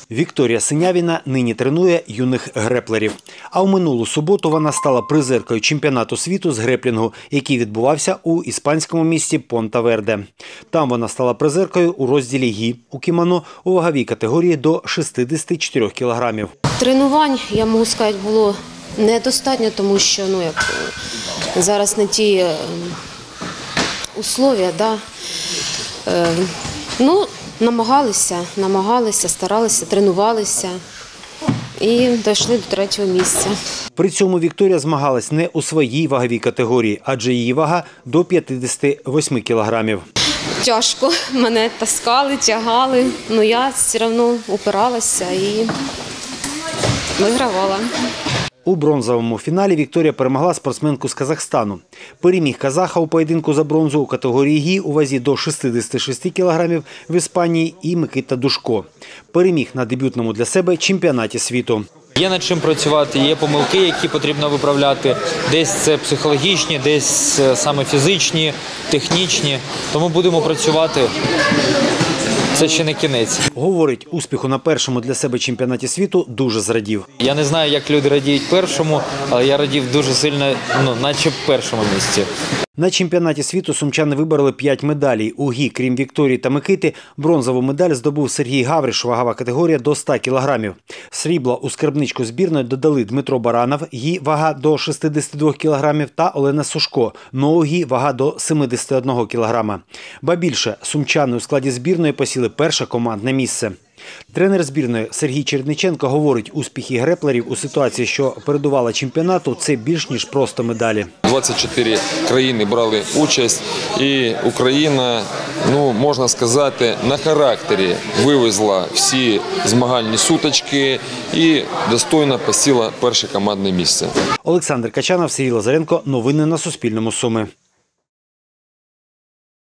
Вікторія Синявіна нині тренує юних греплерів. А у минулу суботу вона стала призеркою чемпіонату світу з греплінгу, який відбувався у іспанському місті Понта-Верде. Там вона стала призеркою у розділі гі у кімоно у ваговій категорії до 64 кілограмів. Тренувань, я можу сказати, було недостатньо, тому що зараз не ті условия. Намагалися, старалися, тренувалися і дійшли до 3-го місця. При цьому Вікторія змагалась не у своїй ваговій категорії, адже її вага до 58 кілограмів. Тяжко, мене таскали, тягали, але я все одно упиралася і вигравала. У бронзовому фіналі Вікторія перемогла спортсменку з Казахстану. Переміг казаха у поєдинку за бронзу у категорії гі у вазі до 66 кілограмів в Іспанії і Микита Душко. Переміг на дебютному для себе чемпіонаті світу. Є над чим працювати, є помилки, які потрібно виправляти. Десь це психологічні, десь саме фізичні, технічні. Тому будемо працювати. Це ще не кінець. Говорить, успіху на першому для себе чемпіонаті світу дуже зрадів. Я не знаю, як люди радіють першому, але я радів дуже сильно, наче в першому місці. На чемпіонаті світу сумчани вибороли 5 медалей. У гі, крім Вікторії та Микити, бронзову медаль здобув Сергій Гавриш, вагова категорія до 100 кілограмів. Срібла у скарбничку збірної додали Дмитро Баранов, гі, вага до 62 кілограмів, та Олена Сушко, ноу-гі, вага до 71 кілограма. Ба більше, сумчани у складі збірної посіли перше командне місце. Тренер збірної Сергій Чередниченко говорить, успіхи греплерів у ситуації, що передувала чемпіонату, це більш ніж просто медалі. 24 країни брали участь, і Україна, можна сказати, на характері вивезла всі змагальні сутички і достойно посіла перше командне місце. Олександр Качанов, Сергій Лазаренко. Новини на Суспільному. Суми.